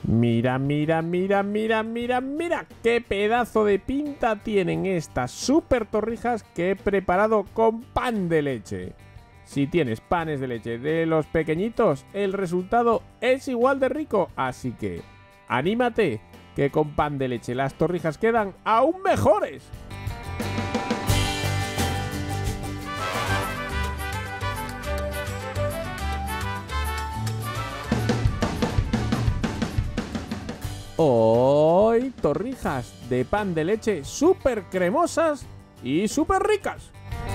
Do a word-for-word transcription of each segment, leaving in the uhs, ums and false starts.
Mira, mira, mira, mira, mira, mira qué pedazo de pinta tienen estas super torrijas que he preparado con pan de leche. Si tienes panes de leche de los pequeñitos, el resultado es igual de rico, así que anímate, que con pan de leche las torrijas quedan aún mejores. Hoy torrijas de pan de leche súper cremosas y súper ricas.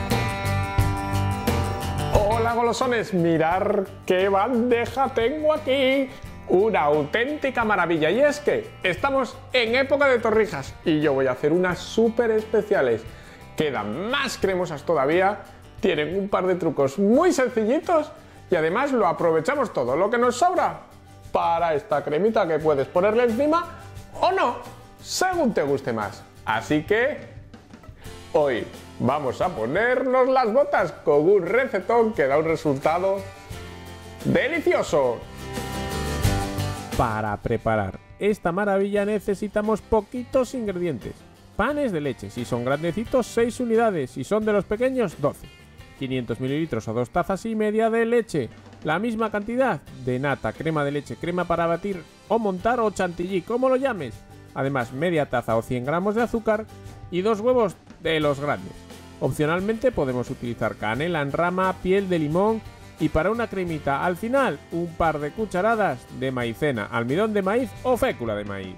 Hola golosones, mirad qué bandeja tengo aquí. Una auténtica maravilla, y es que estamos en época de torrijas y yo voy a hacer unas súper especiales. Quedan más cremosas todavía, tienen un par de trucos muy sencillitos y además lo aprovechamos todo lo que nos sobra para esta cremita que puedes ponerle encima o no, según te guste más. Así que hoy vamos a ponernos las botas con un recetón que da un resultado delicioso. Para preparar esta maravilla necesitamos poquitos ingredientes. Panes de leche, si son grandecitos seis unidades, si son de los pequeños doce. quinientos mililitros o dos tazas y media de leche. La misma cantidad de nata, crema de leche, crema para batir o montar o chantilly, como lo llames. Además, media taza o cien gramos de azúcar y dos huevos de los grandes. Opcionalmente podemos utilizar canela en rama, piel de limón y para una cremita al final un par de cucharadas de maicena, almidón de maíz o fécula de maíz.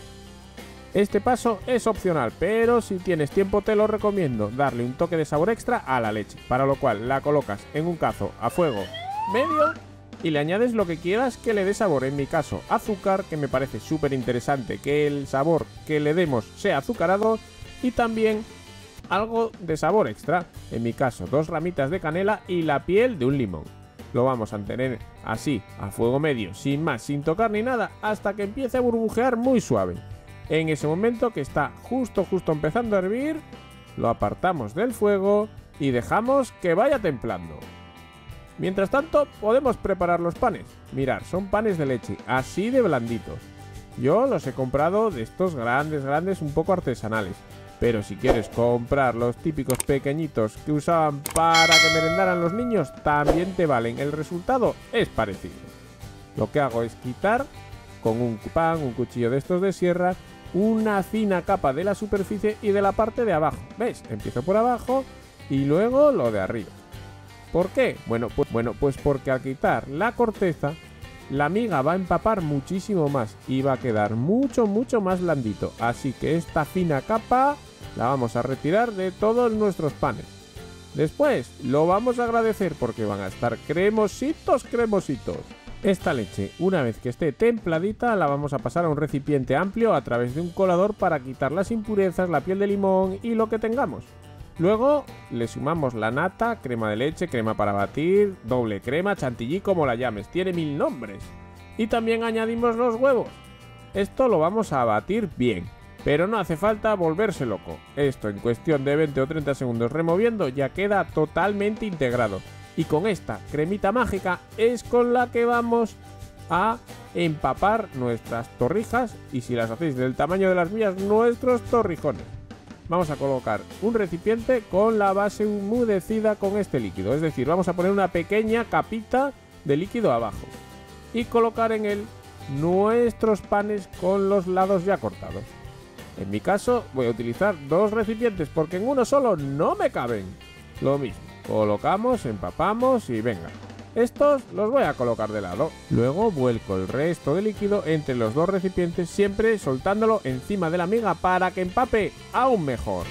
Este paso es opcional, pero si tienes tiempo te lo recomiendo darle un toque de sabor extra a la leche, para lo cual la colocas en un cazo a fuego medio y le añades lo que quieras que le dé sabor. En mi caso azúcar, que me parece súper interesante que el sabor que le demos sea azucarado, y también algo de sabor extra, en mi caso dos ramitas de canela y la piel de un limón. Lo vamos a mantener así a fuego medio, sin más, sin tocar ni nada, hasta que empiece a burbujear muy suave. En ese momento que está justo justo empezando a hervir, lo apartamos del fuego y dejamos que vaya templando. Mientras tanto podemos preparar los panes. Mirad, son panes de leche, así de blanditos. Yo los he comprado de estos grandes, grandes, un poco artesanales. Pero si quieres comprar los típicos pequeñitos que usaban para que merendaran los niños, también te valen. El resultado es parecido. Lo que hago es quitar con un pan, un cuchillo de estos de sierra, una fina capa de la superficie y de la parte de abajo. ¿Ves? Empiezo por abajo y luego lo de arriba. ¿Por qué? Bueno pues, bueno, pues porque al quitar la corteza, la miga va a empapar muchísimo más y va a quedar mucho, mucho más blandito. Así que esta fina capa la vamos a retirar de todos nuestros panes. Después lo vamos a agradecer porque van a estar cremositos, cremositos. Esta leche, una vez que esté templadita, la vamos a pasar a un recipiente amplio a través de un colador para quitar las impurezas, la piel de limón y lo que tengamos. Luego le sumamos la nata, crema de leche, crema para batir, doble crema, chantilly, como la llames, tiene mil nombres. Y también añadimos los huevos. Esto lo vamos a batir bien, pero no hace falta volverse loco. Esto en cuestión de veinte o treinta segundos removiendo ya queda totalmente integrado. Y con esta cremita mágica es con la que vamos a empapar nuestras torrijas, y si las hacéis del tamaño de las mías, nuestros torrijones. Vamos a colocar un recipiente con la base humedecida con este líquido, es decir, vamos a poner una pequeña capita de líquido abajo y colocar en él nuestros panes con los lados ya cortados. En mi caso voy a utilizar dos recipientes porque en uno solo no me caben. Lo mismo, colocamos, empapamos y venga. Estos los voy a colocar de lado. Luego vuelco el resto de líquido entre los dos recipientes, siempre soltándolo encima de la miga para que empape aún mejor.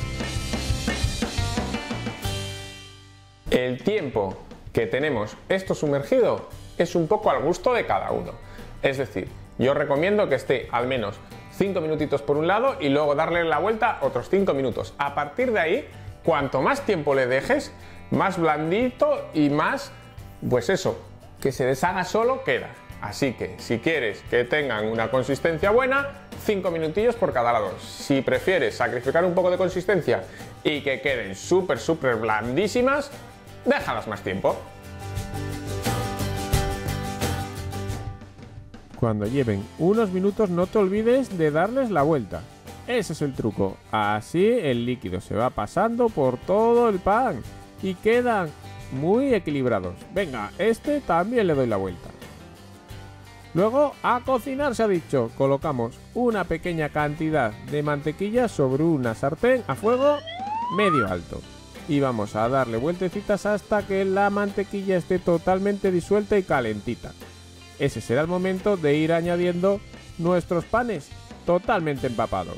El tiempo que tenemos esto sumergido es un poco al gusto de cada uno. Es decir, yo recomiendo que esté al menos cinco minutitos por un lado y luego darle la vuelta otros cinco minutos. A partir de ahí, cuanto más tiempo le dejes, más blandito y más, pues eso, que se deshaga solo queda. Así que si quieres que tengan una consistencia buena, cinco minutillos por cada lado. Si prefieres sacrificar un poco de consistencia y que queden súper súper blandísimas, déjalas más tiempo. Cuando lleven unos minutos no te olvides de darles la vuelta. Ese es el truco. Así el líquido se va pasando por todo el pan y quedan muy equilibrados. Venga, este también le doy la vuelta. Luego, a cocinar se ha dicho. Colocamos una pequeña cantidad de mantequilla sobre una sartén a fuego medio alto. Y vamos a darle vueltecitas hasta que la mantequilla esté totalmente disuelta y calentita. Ese será el momento de ir añadiendo nuestros panes totalmente empapados.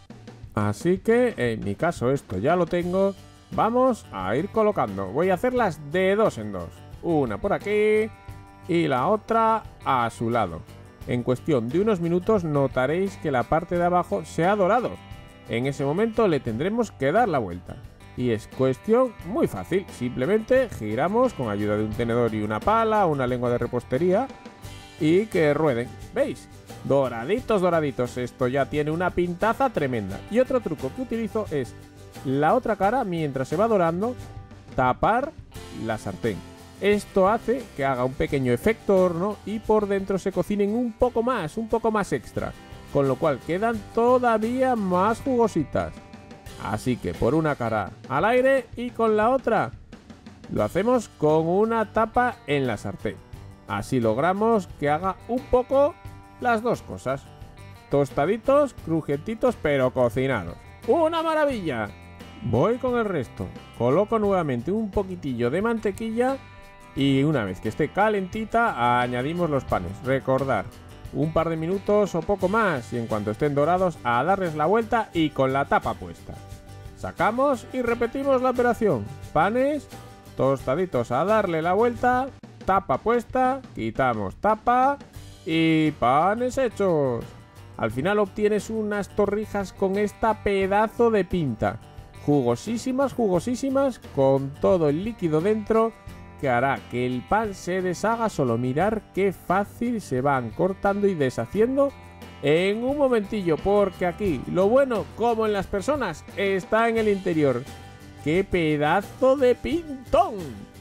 Así que, en mi caso esto ya lo tengo. Vamos a ir colocando. Voy a hacerlas de dos en dos. Una por aquí y la otra a su lado. En cuestión de unos minutos notaréis que la parte de abajo se ha dorado. En ese momento le tendremos que dar la vuelta. Y es cuestión muy fácil. Simplemente giramos con ayuda de un tenedor y una pala, una lengua de repostería y que rueden. ¿Veis? Doraditos, doraditos. Esto ya tiene una pintaza tremenda. Y otro truco que utilizo es la otra cara, mientras se va dorando, tapar la sartén. Esto hace que haga un pequeño efecto horno y por dentro se cocinen un poco más, un poco más extra, con lo cual quedan todavía más jugositas. Así que por una cara al aire y con la otra lo hacemos con una tapa en la sartén. Así logramos que haga un poco las dos cosas. Tostaditos, crujientitos pero cocinados. ¡Una maravilla! Voy con el resto. Coloco nuevamente un poquitillo de mantequilla y una vez que esté calentita añadimos los panes. Recordar, un par de minutos o poco más y en cuanto estén dorados a darles la vuelta y con la tapa puesta. Sacamos y repetimos la operación. Panes tostaditos a darle la vuelta, tapa puesta, quitamos tapa y panes hechos. Al final obtienes unas torrijas con esta pedazo de pinta. Jugosísimas, jugosísimas, con todo el líquido dentro que hará que el pan se deshaga. Solo mirar qué fácil se van cortando y deshaciendo en un momentillo, porque aquí lo bueno, como en las personas, está en el interior. ¡Qué pedazo de pintón!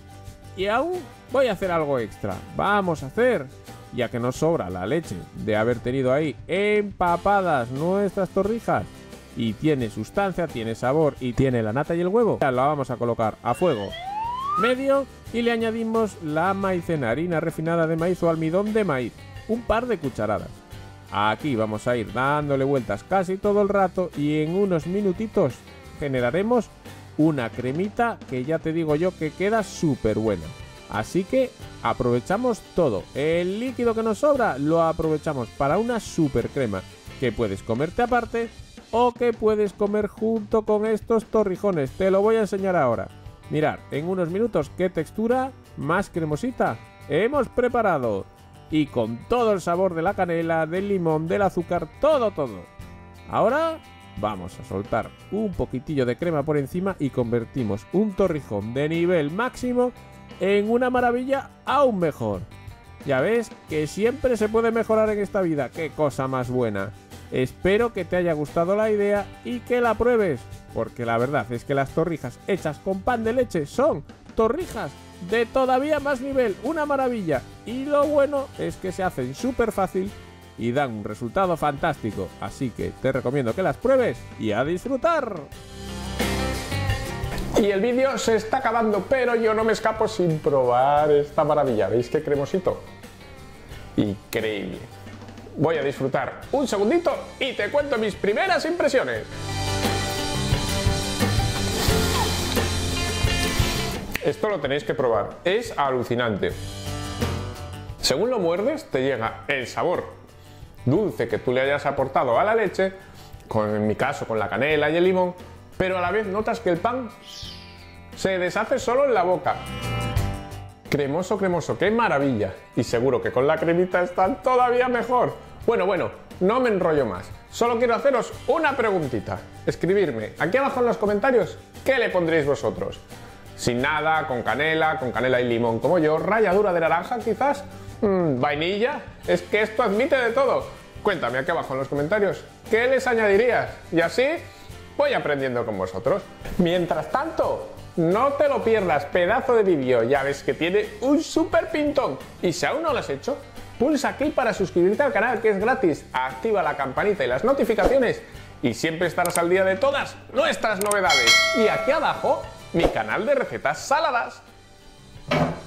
Y aún voy a hacer algo extra. Vamos a hacer, ya que nos sobra la leche de haber tenido ahí empapadas nuestras torrijas, y tiene sustancia, tiene sabor y tiene la nata y el huevo, la vamos a colocar a fuego medio y le añadimos la maicena, harina refinada de maíz o almidón de maíz, un par de cucharadas. Aquí vamos a ir dándole vueltas casi todo el rato y en unos minutitos generaremos una cremita que ya te digo yo que queda súper buena. Así que aprovechamos todo, el líquido que nos sobra lo aprovechamos para una súper crema que puedes comerte aparte o que puedes comer junto con estos torrijones. Te lo voy a enseñar ahora. Mirad, en unos minutos qué textura más cremosita hemos preparado. Y con todo el sabor de la canela, del limón, del azúcar, todo, todo. Ahora vamos a soltar un poquitillo de crema por encima y convertimos un torrijón de nivel máximo en una maravilla aún mejor. Ya ves que siempre se puede mejorar en esta vida. ¡Qué cosa más buena! Espero que te haya gustado la idea y que la pruebes, porque la verdad es que las torrijas hechas con pan de leche son torrijas de todavía más nivel, una maravilla. Y lo bueno es que se hacen súper fácil y dan un resultado fantástico, así que te recomiendo que las pruebes y a disfrutar. Y el vídeo se está acabando, pero yo no me escapo sin probar esta maravilla. ¿Veis qué cremosito? Increíble. Voy a disfrutar un segundito y te cuento mis primeras impresiones. Esto lo tenéis que probar, es alucinante. Según lo muerdes, te llega el sabor dulce que tú le hayas aportado a la leche, con, en mi caso con la canela y el limón, pero a la vez notas que el pan se deshace solo en la boca. Cremoso, cremoso, qué maravilla. Y seguro que con la cremita están todavía mejor. Bueno, bueno, no me enrollo más. Solo quiero haceros una preguntita. Escribirme aquí abajo en los comentarios qué le pondréis vosotros. Sin nada, con canela, con canela y limón como yo, ralladura de naranja quizás, mmm, vainilla. Es que esto admite de todo. Cuéntame aquí abajo en los comentarios qué les añadirías. Y así voy aprendiendo con vosotros. Mientras tanto, no te lo pierdas, pedazo de vídeo, ya ves que tiene un súper pintón. Y si aún no lo has hecho, Pulsa aquí para suscribirte al canal, que es gratis. Activa la campanita y las notificaciones y siempre estarás al día de todas nuestras novedades. Y aquí abajo, mi canal de recetas saladas.